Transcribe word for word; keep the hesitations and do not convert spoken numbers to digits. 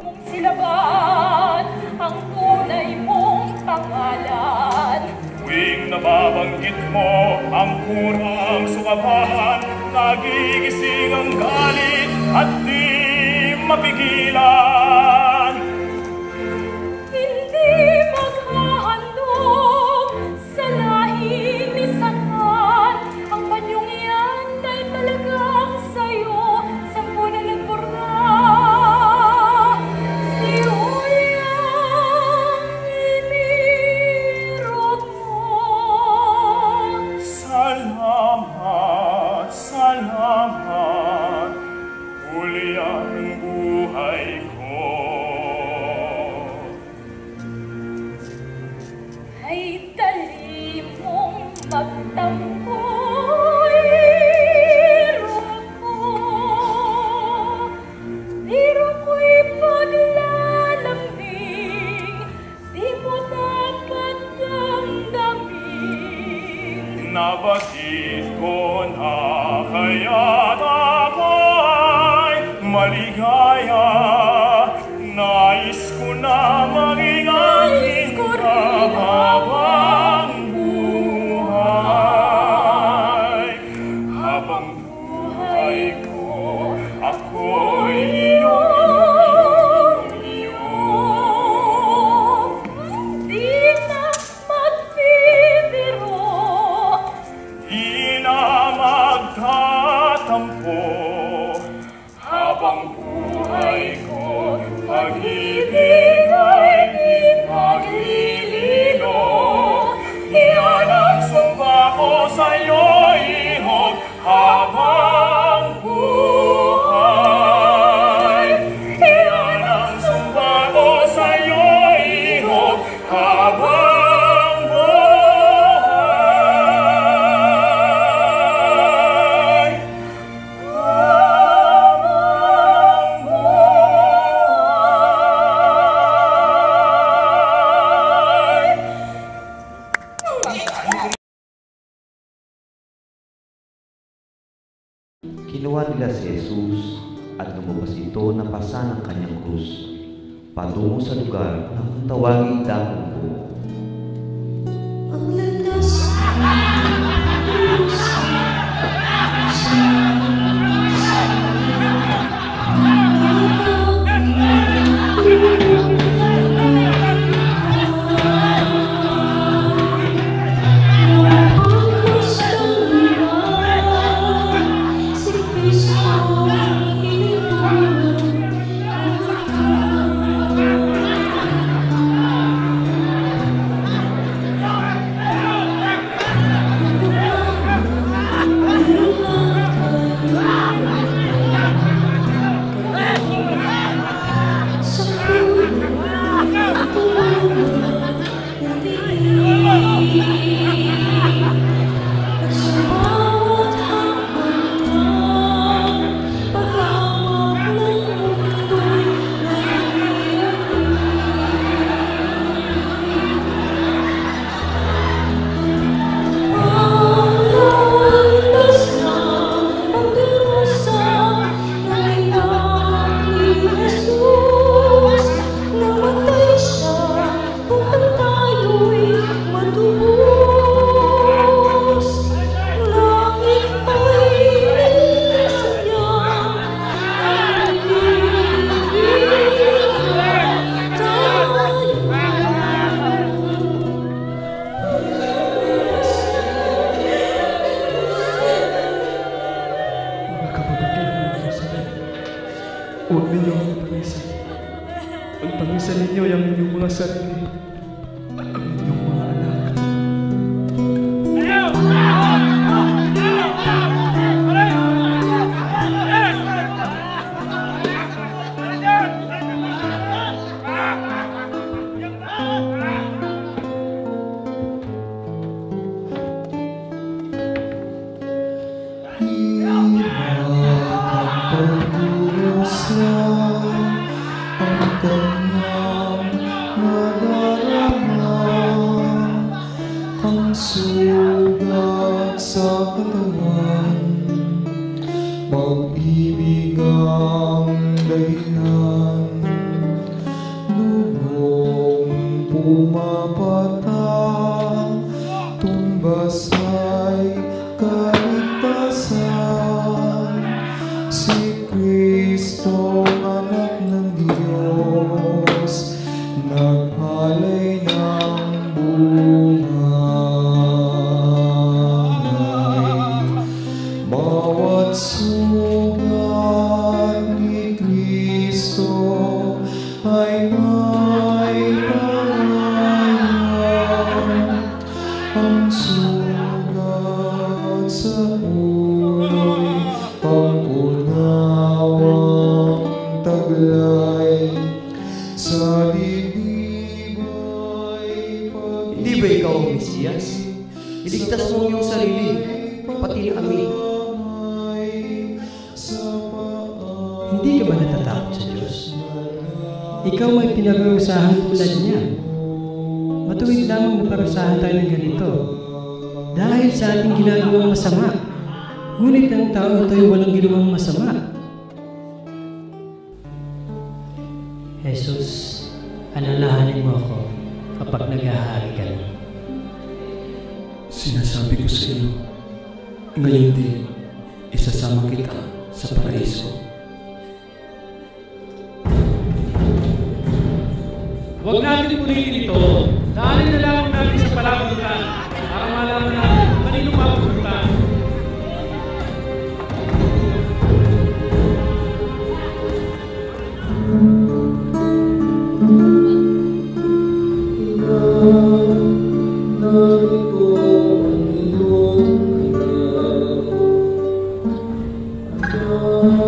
mong silaban ang tunay mong pangalan. Tuwing nababanggit mo ang kurang sukapan, nagigising ang galit at di mapigilan. Hindi maghahandog sa lahing ni Satan. Ang panyong iyan ay talagang sa'yo, sampu na nagpurna. Si Uyang inirot mo. Salamat, salamat, huli ang buhay ko. Ay dali mong magtampo, iro ko. Iro ko'y paglalambing, di mo dapat damdamin. Nabatid ko na kaya't ako ay maligaya. Nais ko na maging aking habang buhay. Habang buhay ko, ako'y iyong iyo. Di na magbibiro, Di na magtatampo. Habang buhay ko, pag-ibig ay di maglilino. Iyan ang sumba ko sa'yo, ihog, habang buhay. Iyan ang sumba ko sa'yo, ihog, habang buhay. Habang buhay. Kinuha nila si Jesus at lumabas ito na pasa ng kanyang krus, patungo sa lugar na kung tawagin Dakong Buo. Ang landas Huwag ninyo ang pag-isa. Ang pag-isa ninyo ay ang inyong mga sarili, ang inyong mga anak. Ang sugat sa katawan, pag-ibig ang dahilan. Kristong anak ng Diyos, naghalay ng buhay. Bawat sugat ni Kristo ay may pangalan. Ang sugat sa ulo'y pang-unawang taglay, sa dibdib ay pag- Hindi ba ikaw ang Mesiyas? Iligtas mo ang iyong sarili, pati na kami. Hindi ka ba natatakot sa Diyos? Ikaw may pinarusahan tulad niya. Matuwid lamang na parusahan tayo ng ganito dahil sa ating ginagawang masama. Ngunit ang tao tayo walang ginawang masama. Jesus, alalahanin mo ako kapag naghahari ka na. Sinasabi ko sa iyo, ngayon din, isasama kita sa paraiso. Huwag natin punitin ito. Daanin na lamang natin sa palamutan para malaman natin kung kanino mapupunta. Narito ang iyong anak, anak